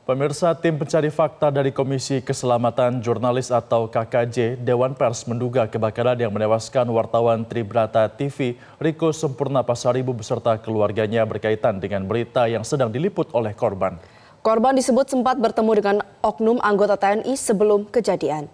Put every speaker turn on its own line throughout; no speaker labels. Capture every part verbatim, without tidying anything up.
Pemirsa, tim pencari fakta dari Komisi Keselamatan Jurnalis atau K K J Dewan Pers menduga kebakaran yang menewaskan wartawan Tribrata T V Riko Sempurna Pasaribu beserta keluarganya berkaitan dengan berita yang sedang diliput oleh korban.
Korban disebut sempat bertemu dengan oknum anggota T N I sebelum kejadian.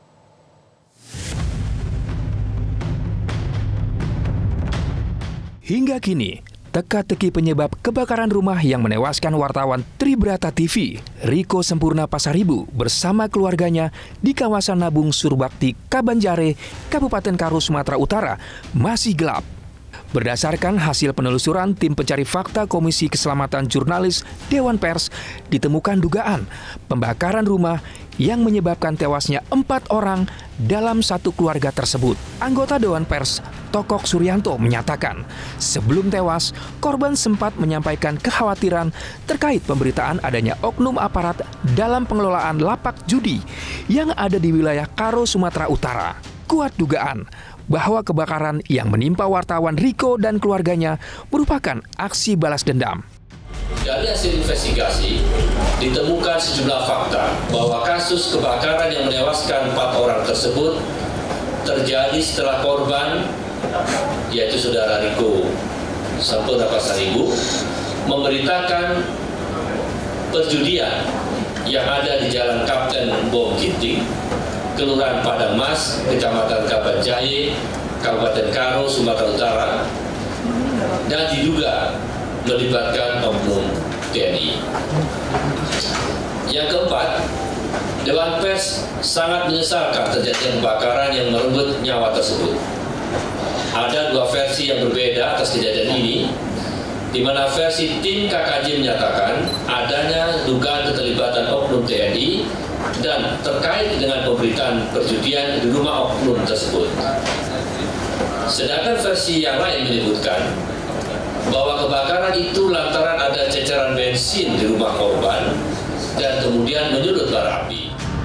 Hingga kini, teka-teki penyebab kebakaran rumah yang menewaskan wartawan Tribrata T V, Riko Sempurna Pasaribu bersama keluarganya di kawasan Nabung Surbakti, Kabanjare, Kabupaten Karo, Sumatera Utara masih gelap. Berdasarkan hasil penelusuran tim pencari fakta Komisi Keselamatan Jurnalis Dewan Pers, ditemukan dugaan pembakaran rumah yang menyebabkan tewasnya empat orang dalam satu keluarga tersebut. Anggota Dewan Pers, Tokok Suryanto, menyatakan sebelum tewas, korban sempat menyampaikan kekhawatiran terkait pemberitaan adanya oknum aparat dalam pengelolaan lapak judi yang ada di wilayah Karo, Sumatera Utara. Kuat dugaan bahwa kebakaran yang menimpa wartawan Riko dan keluarganya merupakan aksi balas dendam.
Dari hasil investigasi, ditemukan sejumlah fakta bahwa kasus kebakaran yang menewaskan empat orang tersebut terjadi setelah korban, yaitu saudara Riko Sempurna Pasaribu, memberitakan perjudian yang ada di Jalan Kapten Bom Ginting, Kelurahan Padang Mas, Kecamatan Kabanjare, Kabupaten Karo, Sumatera Utara, dan diduga melibatkan oknum T N I. Yang keempat, Dewan Pers sangat menyesalkan terjadinya kebakaran yang merenggut nyawa tersebut. Ada dua versi yang berbeda atas kejadian ini, di mana versi tim K K J menyatakan adanya dugaan keterlibatan oknum T N I dan terkait dengan pemberitaan perjudian di rumah oknum tersebut. Sedangkan versi yang lain menyebutkan bahwa kebakaran itu lantaran ada ceceran bensin di rumah korban dan kemudian menyulut bara api.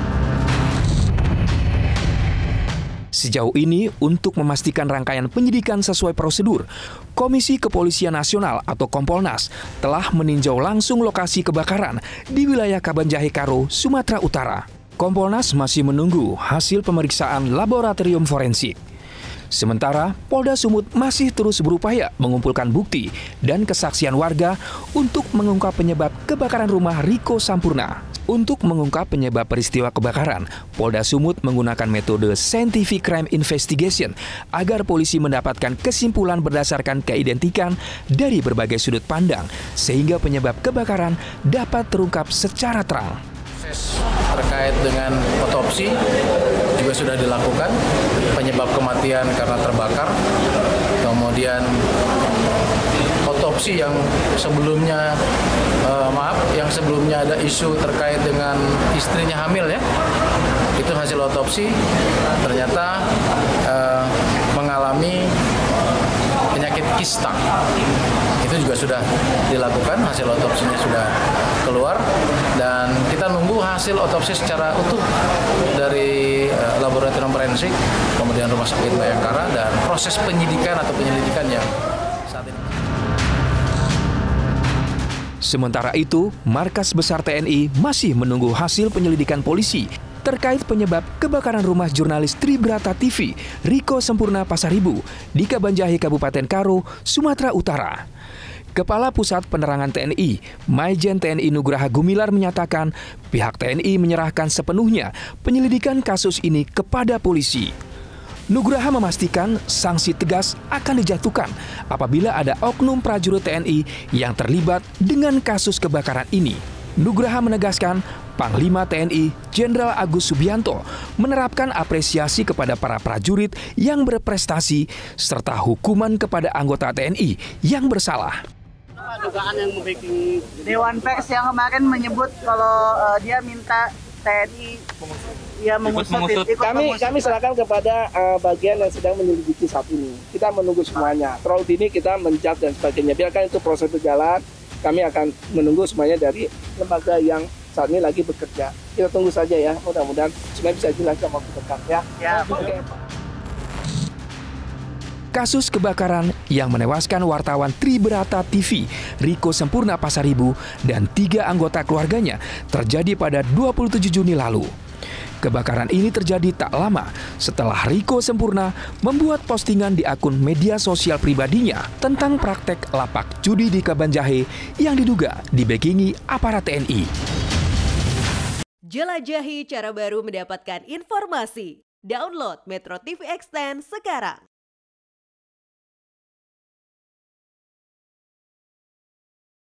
Sejauh ini, untuk memastikan rangkaian penyidikan sesuai prosedur, Komisi Kepolisian Nasional atau Kompolnas telah meninjau langsung lokasi kebakaran di wilayah Kabanjare, Karo, Sumatera Utara. Kompolnas masih menunggu hasil pemeriksaan laboratorium forensik. Sementara, Polda Sumut masih terus berupaya mengumpulkan bukti dan kesaksian warga untuk mengungkap penyebab kebakaran rumah Riko Sempurna. Untuk mengungkap penyebab peristiwa kebakaran, Polda Sumut menggunakan metode Scientific Crime Investigation agar polisi mendapatkan kesimpulan berdasarkan keidentikan dari berbagai sudut pandang, sehingga penyebab kebakaran dapat terungkap secara terang.
Proses terkait dengan otopsi juga sudah dilakukan, penyebab kematian karena terbakar, kemudian otopsi yang sebelumnya eh, maaf, yang sebelumnya ada isu terkait dengan istrinya hamil ya, itu hasil otopsi ternyata eh, mengalami penyakit kista. Itu juga sudah dilakukan, hasil otopsinya sudah keluar dan kita nunggu hasil otopsi secara utuh dari uh, laboratorium forensik, kemudian Rumah Sakit Bayangkara dan proses penyidikan atau penyelidikan yang saat ini.
Sementara itu, Markas Besar T N I masih menunggu hasil penyelidikan polisi terkait penyebab kebakaran rumah jurnalis Tribrata T V Riko Sempurna Pasaribu di Kabanjare, Kabupaten Karo, Sumatera Utara. Kepala Pusat Penerangan T N I, Maijen T N I Nugraha Gumilar menyatakan pihak T N I menyerahkan sepenuhnya penyelidikan kasus ini kepada polisi. Nugraha memastikan sanksi tegas akan dijatuhkan apabila ada oknum prajurit T N I yang terlibat dengan kasus kebakaran ini. Nugraha menegaskan Panglima T N I Jenderal Agus Subianto menerapkan apresiasi kepada para prajurit yang berprestasi serta hukuman kepada anggota T N I yang bersalah.
Dugaan yang membuat Dewan Pers yang kemarin menyebut kalau uh, dia minta T N I ya mengusut, ikut ikut
kami
mengusut.
kami serahkan kepada uh, bagian yang sedang menyelidiki saat ini. Kita menunggu semuanya. Terlalu dini kita menjudge dan sebagainya. Biarkan itu proses berjalan. Kami akan menunggu semuanya dari lembaga yang saat ini lagi bekerja. Kita tunggu saja ya. Mudah-mudahan semuanya bisa jelas dalam waktu dekat ya.
Ya.
Oke.
Kasus kebakaran yang menewaskan wartawan Tribrata T V, Riko Sempurna Pasaribu, dan tiga anggota keluarganya terjadi pada dua puluh tujuh Juni lalu. Kebakaran ini terjadi tak lama setelah Riko Sempurna membuat postingan di akun media sosial pribadinya tentang praktek lapak judi di Kabanjahe yang diduga dibekingi aparat T N I.
Jelajahi cara baru mendapatkan informasi. Download Metro T V Extend sekarang.